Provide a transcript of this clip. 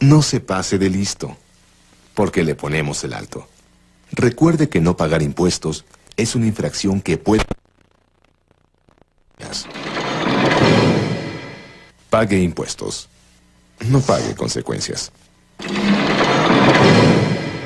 No se pase de listo, porque le ponemos el alto. Recuerde que no pagar impuestos es una infracción que puede... Pague impuestos. No pague consecuencias.